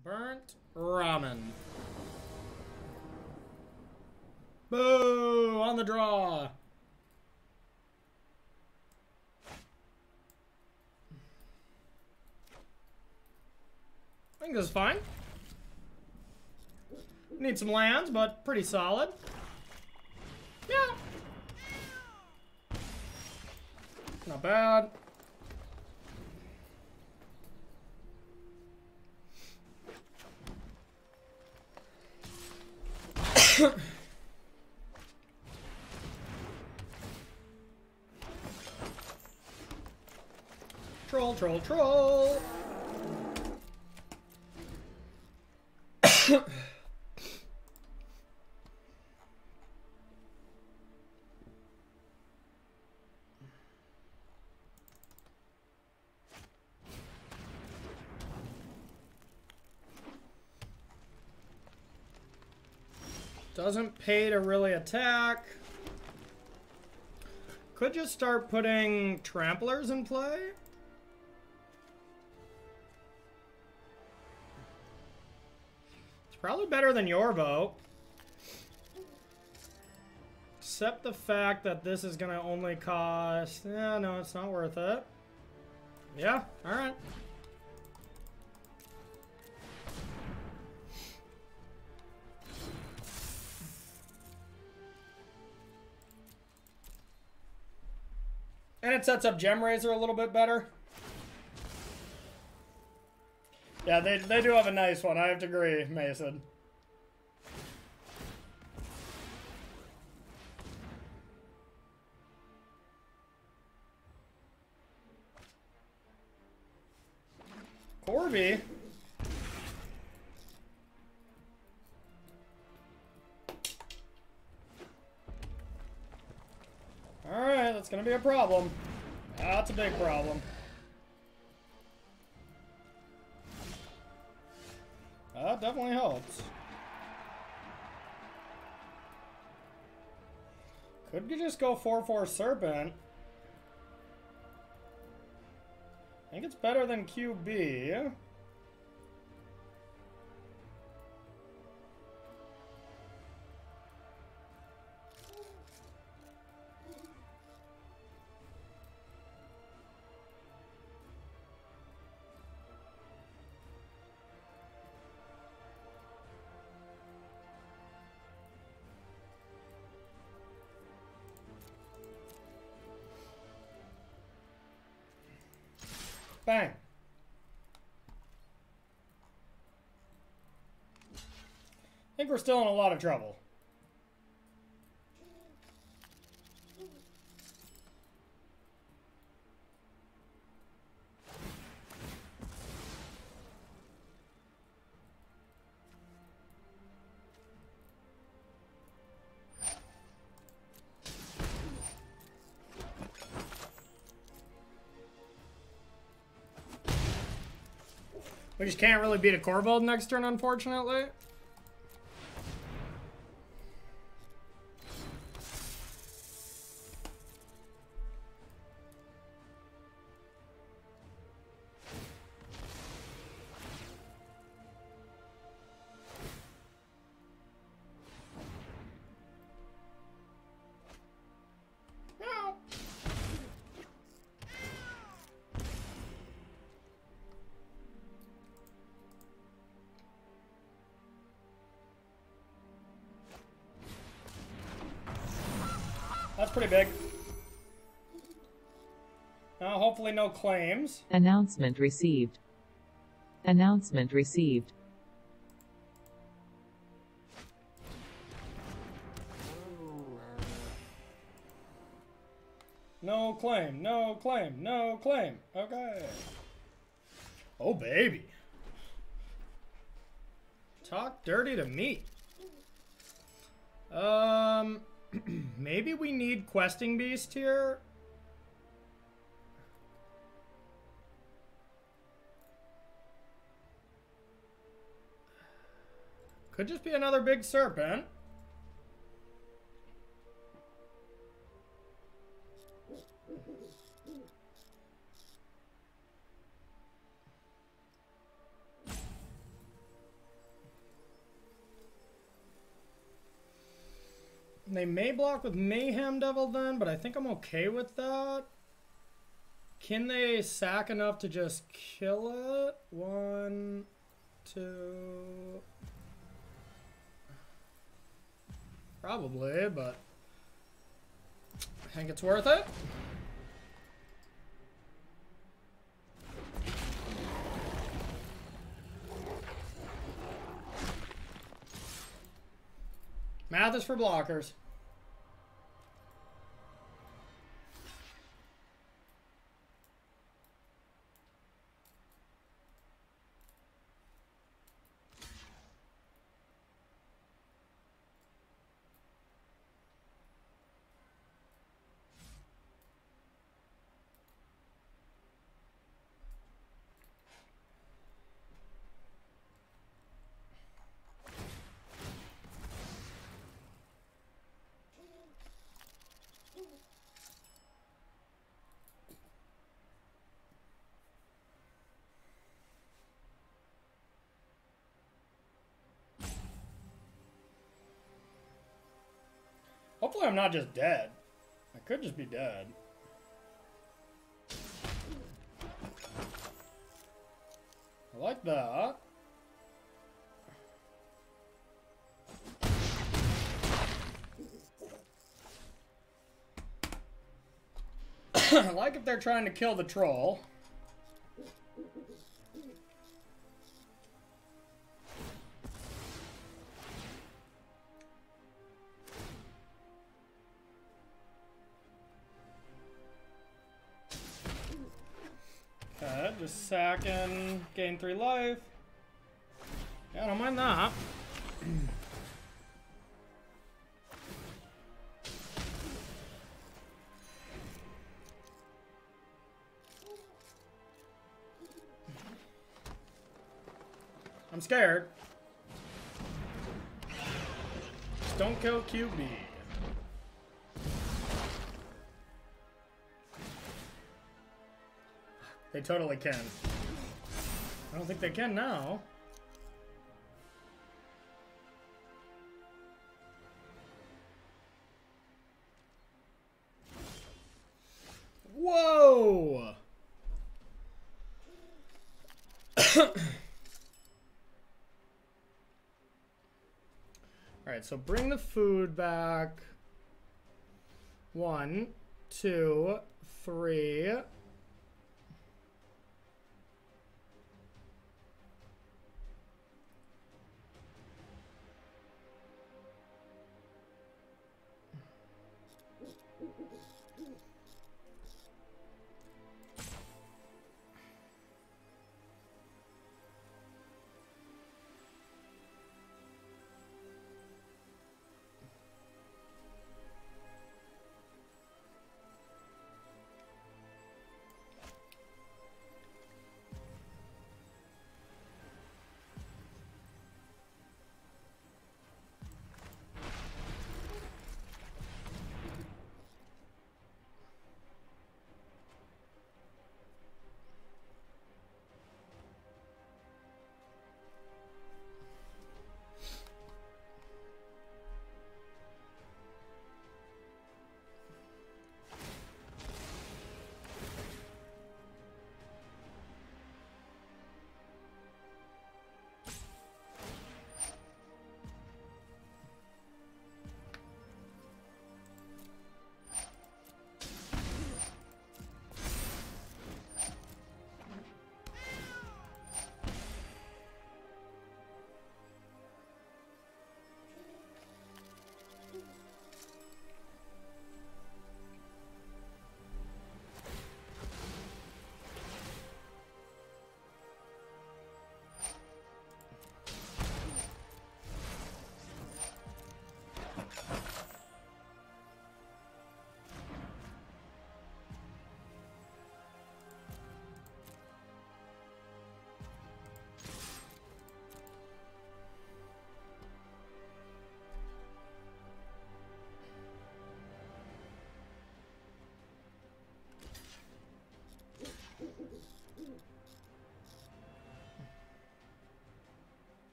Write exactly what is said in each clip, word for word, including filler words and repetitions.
Burnt ramen. Boo! On the draw. I think this is fine. Need some lands, but pretty solid. Yeah. Not bad. Troll, troll, troll. Doesn't pay to really attack. Could just start putting tramplers in play. It's probably better than Yorvo. Except the fact that this is gonna only cost... Yeah, no, it's not worth it. Yeah, alright. And it sets up Gemrazor a little bit better. Yeah, they, they do have a nice one. I have to agree, Mason. Corby. Alright, that's gonna be a problem. That's a big problem. That definitely helps. Could you just go four four Serpent? I think it's better than Q B. Bang. I think we're still in a lot of trouble. We just can't really beat a Corvold next turn, unfortunately. That's pretty big. Now, hopefully no claims. Announcement received. Announcement received. No claim, no claim, no claim. Okay. Oh, baby. Talk dirty to me. Um... Maybe we need Questing Beast here. Could just be another big serpent. They may block with Mayhem Devil then, but I think I'm okay with that. Can they sack enough to just kill it? One, two... Probably, but I think it's worth it. Math is for blockers. Hopefully I'm not just dead. I could just be dead. I like that. I like if they're trying to kill the troll. Okay, just sacking, gain three life. Yeah, I don't mind that. I'm scared. Just don't kill Q B. They totally can. I don't think they can now. Whoa! Alright, so bring the food back. One, two, three.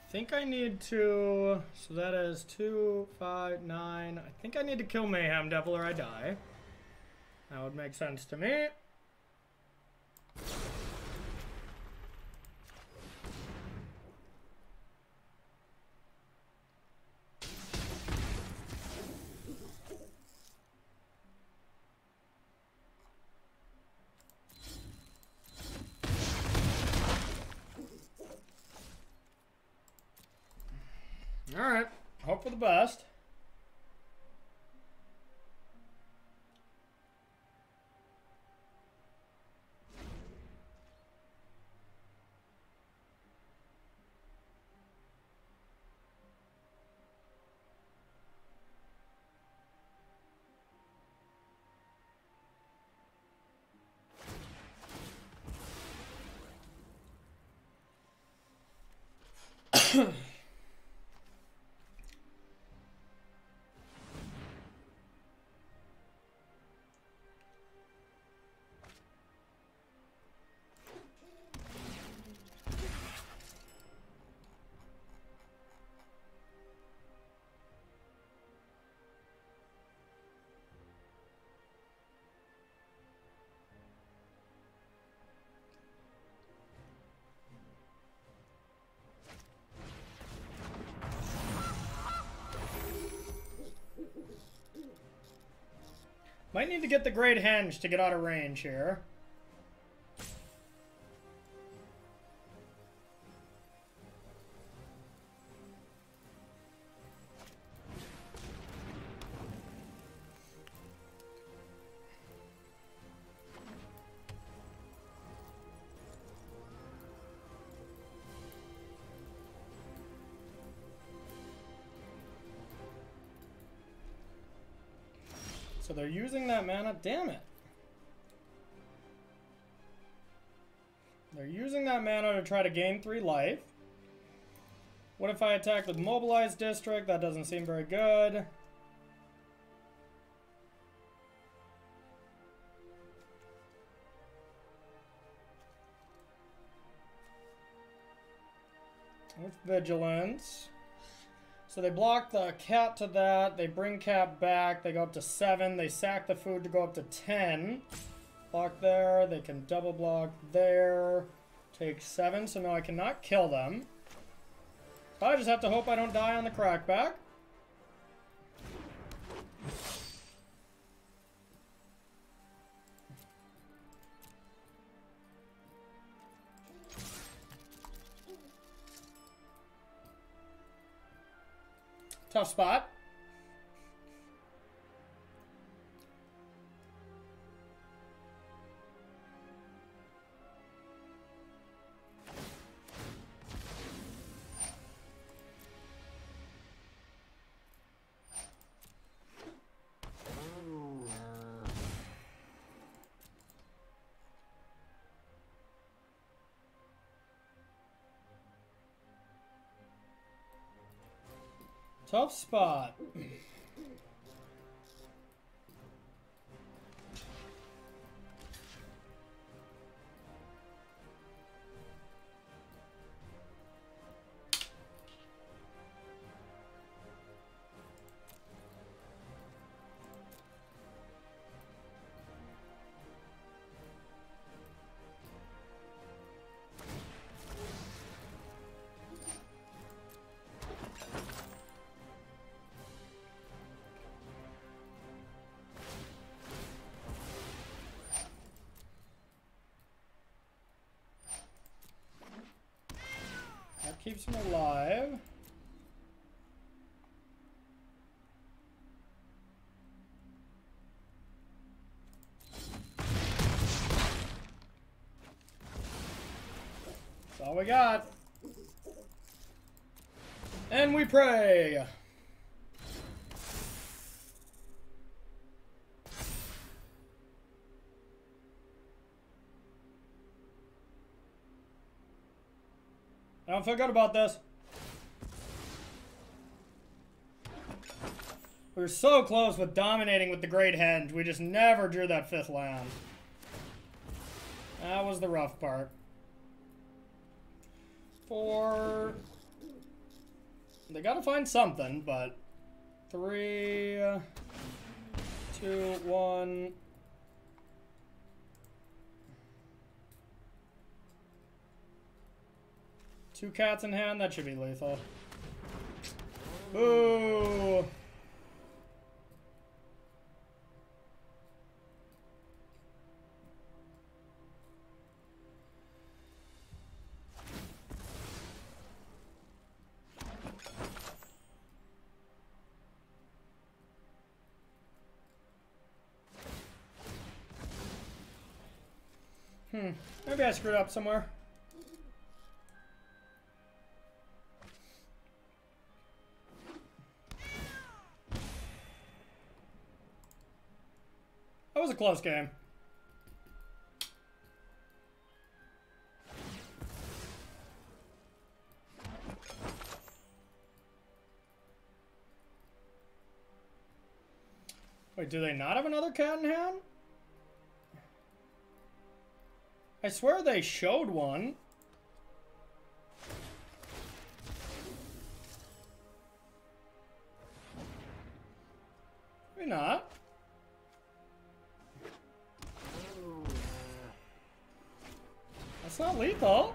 think I need to, so that is two, five, nine. I think I need to kill Mayhem Devil or I die. That would make sense to me. Alright, hope for the best. Might need to get the Great Henge to get out of range here. So they're using that mana. Damn it. They're using that mana to try to gain three life. What if I attack with Mobilized District? That doesn't seem very good. With Vigilance. So they block the cat to that, they bring cat back, they go up to seven, they sack the food to go up to ten. Block there, they can double block there, take seven, so no, I cannot kill them. So I just have to hope I don't die on the crackback. Tough spot. Tough spot. Keeps him alive. That's all we got. And we pray. I don't feel good about this. We were so close with dominating with the Great Henge. We just never drew that fifth land. That was the rough part. Four, They gotta find something, but three, two, one. Two cats in hand, that should be lethal. Ooh. Hmm, maybe I screwed up somewhere. That was a close game. Wait, do they not have another cat in hand? I swear they showed one. Maybe not. That's not lethal.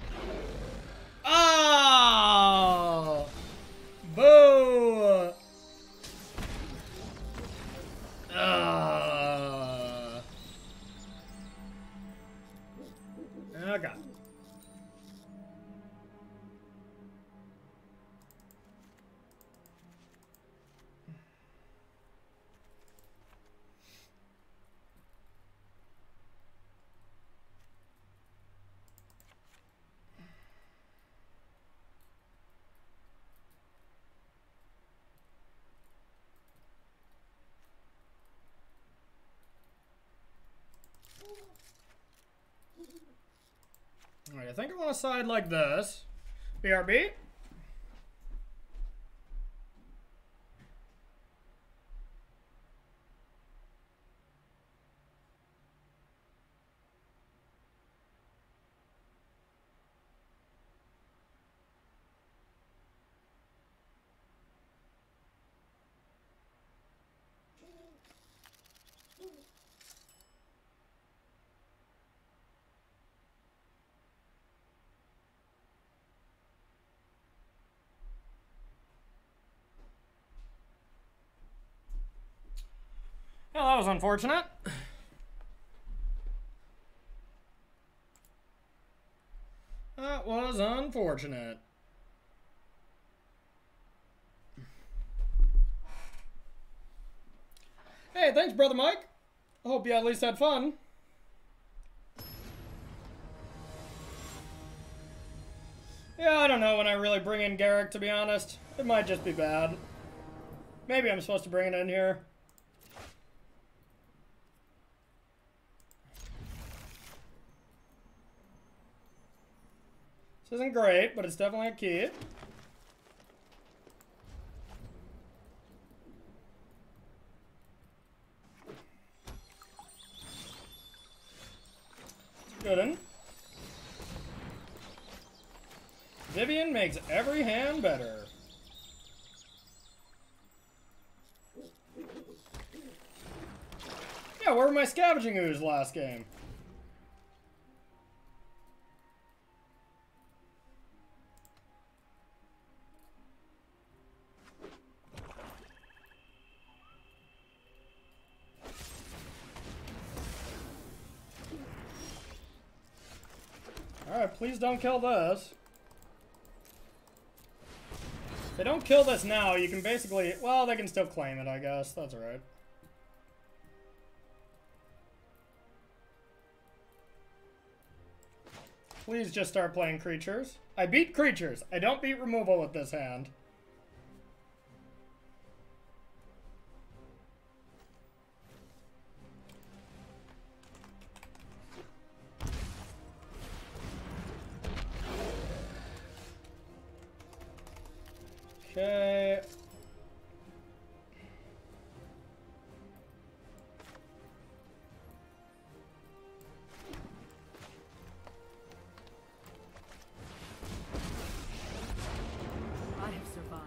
Oh! Boo! Uh. Okay. Alright, I think I want to side like this. B R B. Well, that was unfortunate. That was unfortunate. Hey, thanks, Brother Mike. I hope you at least had fun. Yeah, I don't know when I really bring in Garrick, to be honest. It might just be bad. Maybe I'm supposed to bring it in here. This isn't great, but it's definitely a key. Good one. Vivian makes every hand better. Yeah, where were my scavenging ooze last game? Alright, please don't kill this. If they don't kill this now, you can basically... Well, they can still claim it, I guess. That's alright. Please just start playing creatures. I beat creatures. I don't beat removal with this hand. Okay. I have survived.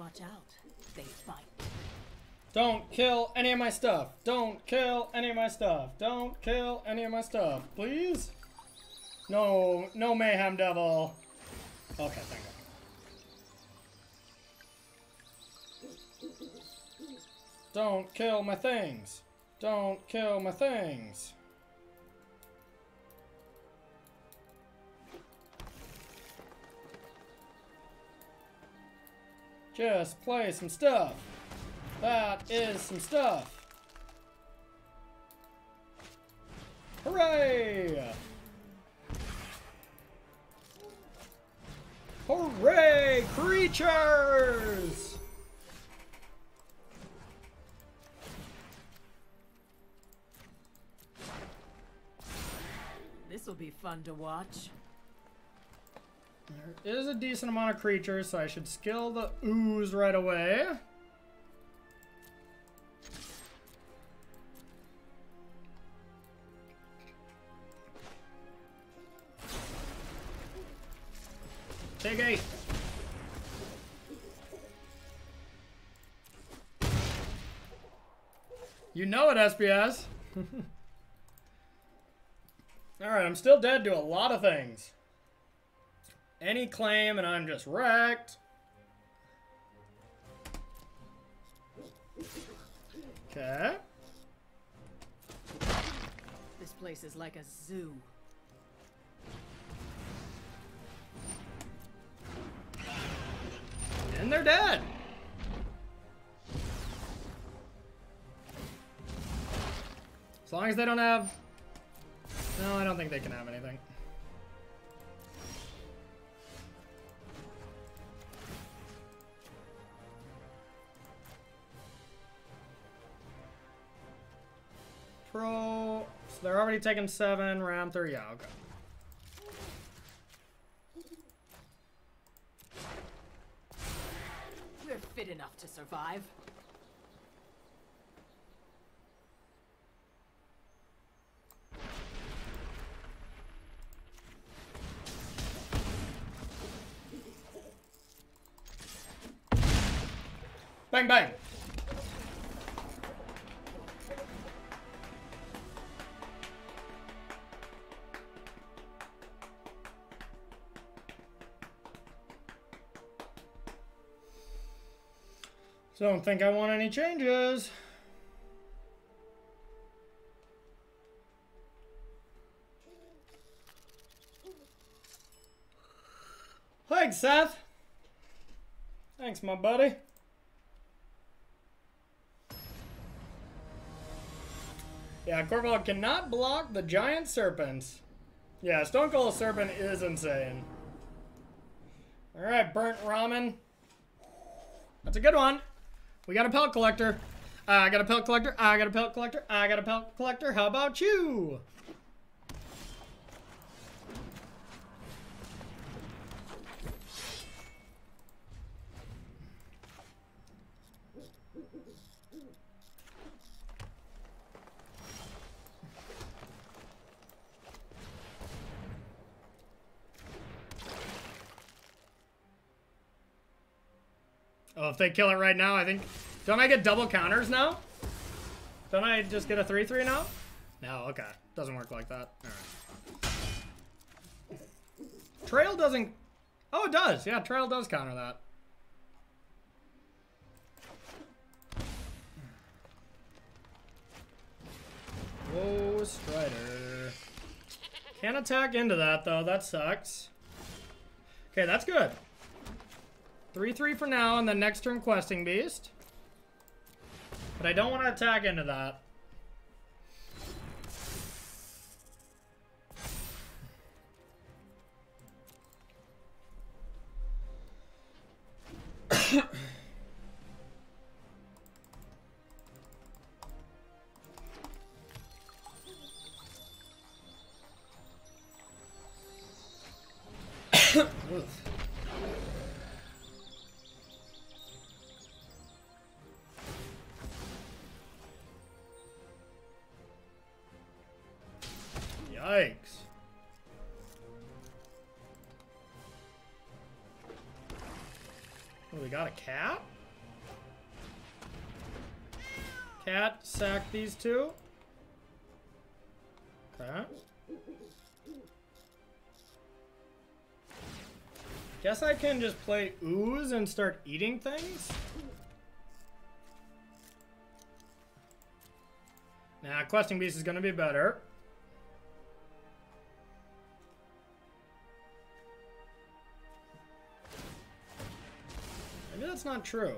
watch out. They bite. Don't kill any of my stuff. Don't kill any of my stuff. Don't kill any of my stuff. Please? No, no mayhem devil. Okay, thank God. Don't kill my things. Don't kill my things. Just play some stuff. That is some stuff. Hooray! Hooray, creatures! This'll be fun to watch. There is a decent amount of creatures, so I should skill the ooze right away. Take eight. You know it, S B S. Alright, I'm still dead to a lot of things. Any claim and I'm just wrecked. Okay. This place is like a zoo. And they're dead. As long as they don't have... No, I don't think they can have anything. Pro... So they're already taking seven, round three. Yeah, okay. We're fit enough to survive. Bang, bang. So don't think I want any changes. Thanks, Seth. Thanks, my buddy. Yeah, Corval cannot block the giant serpents. Yeah, Stone Cold Serpent is insane. Alright, burnt ramen. That's a good one. We got a pellet collector. I got a pellet collector. I got a pellet collector. I got a pellet collector. How about you? Oh, if they kill it right now, I think... Don't I get double counters now? Don't I just get a three three now? No, okay. Doesn't work like that. Alright. Trail doesn't... Oh, it does. Yeah, Trail does counter that. Whoa, Strider. Can't attack into that, though. That sucks. Okay, that's good. three three for now, and then next turn Questing Beast. But I don't want to attack into that. Yikes. Oh, we got a cat? Cat sack these two. Okay. Guess I can just play ooze and start eating things? Nah, questing beast is gonna be better. Maybe that's not true.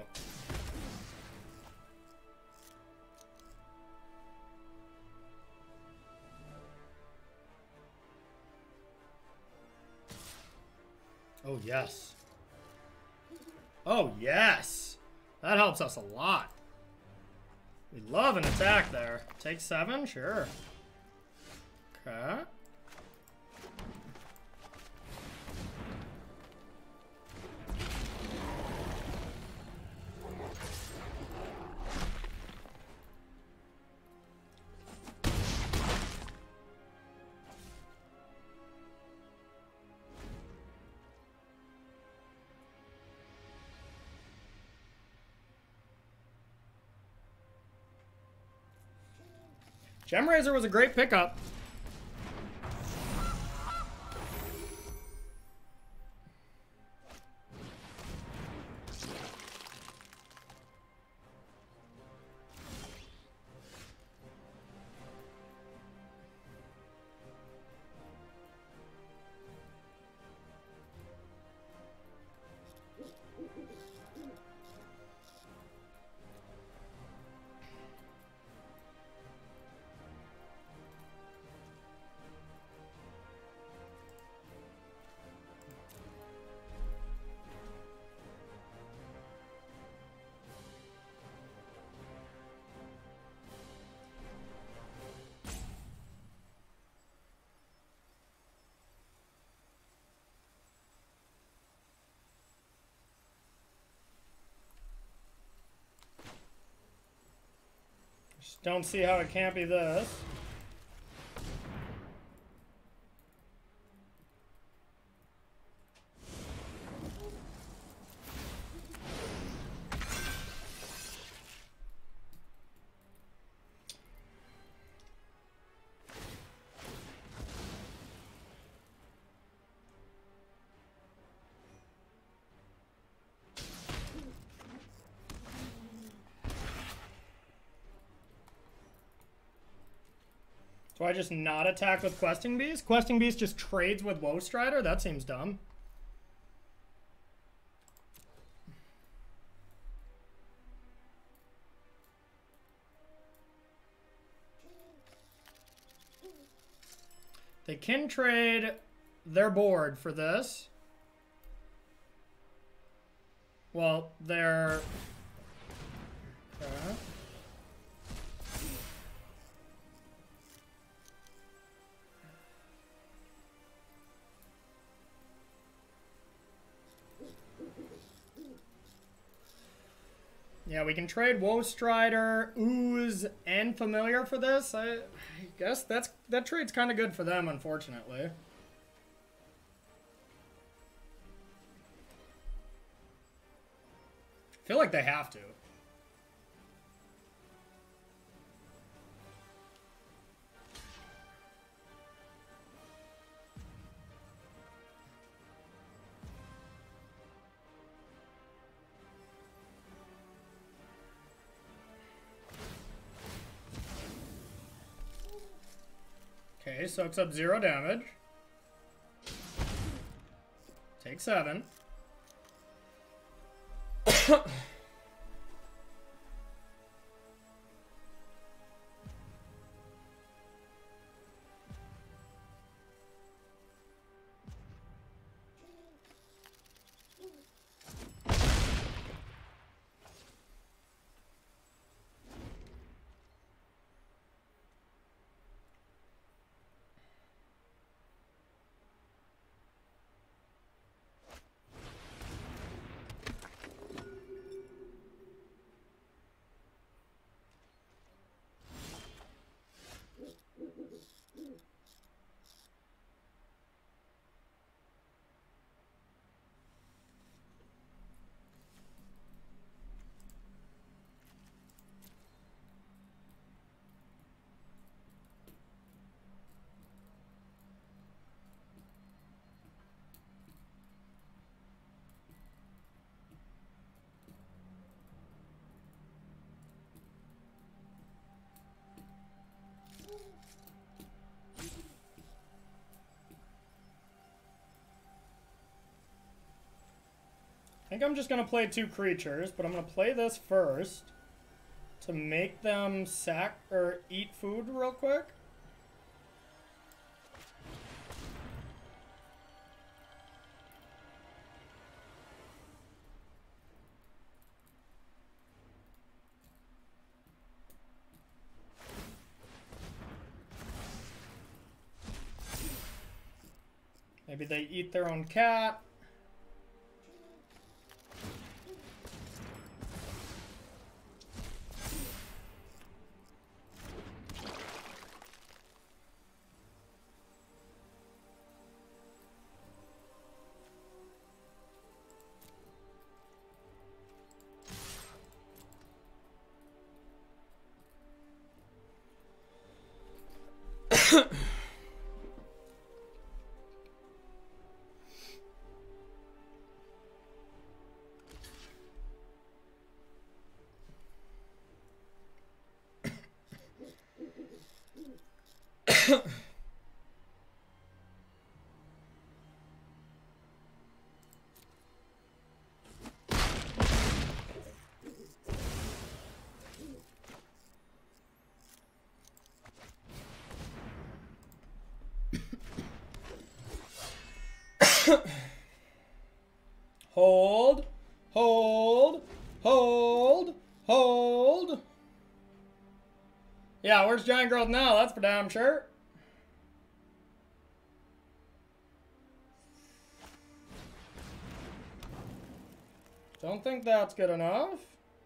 Oh, yes. Oh, yes. That helps us a lot. We love an attack there. Take seven? Sure. Okay. Gemraiser was a great pickup. Just don't see how it can't be this. Do I just not attack with Questing Beast? Questing Beast just trades with Woe Strider? That seems dumb. They can trade their board for this. Well, they're... Okay. Yeah, we can trade Woe Strider, Ooze, and Familiar for this. I, I guess that's that trade's kind of good for them, unfortunately. I feel like they have to. Okay, soaks up zero damage. Take seven. think I'm just going to play two creatures, but I'm going to play this first to make them sack or eat food real quick. Maybe they eat their own cat. Hold, hold, hold, hold. Yeah, where's Giant Growth now? That's for damn sure. Don't think that's good enough.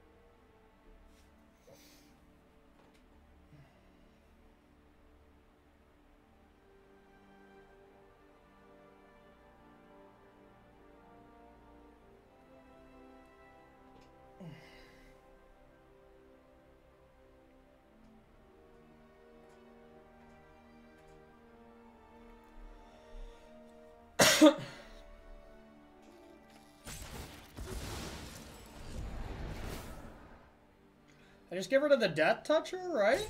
I just get rid of the Death Toucher, right?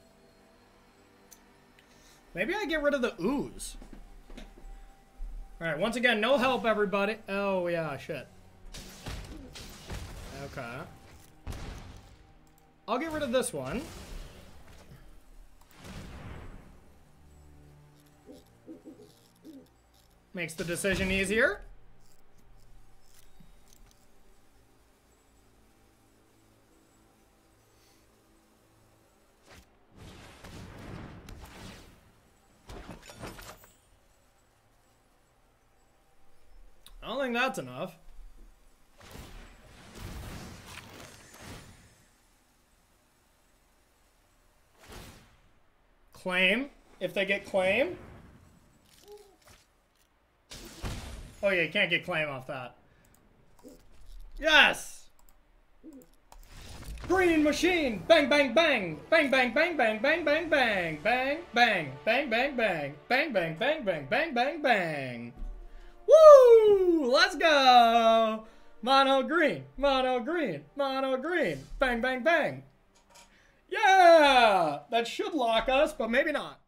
Maybe I get rid of the Ooze. Alright, once again, no help, everybody. Oh, yeah, shit. Okay. I'll get rid of this one. Makes the decision easier. I don't think that's enough. Claim, if they get claim. Oh yeah, you can't get claim off that. Yes! Green machine! Bang, bang, bang! Bang, bang, bang, bang, bang, bang, bang! Bang, bang, bang, bang, bang! Bang, bang, bang, bang, bang, bang, bang! Woo! Let's go! Mono green, mono green, mono green! Bang, bang, bang! Yeah! That should lock us, but maybe not.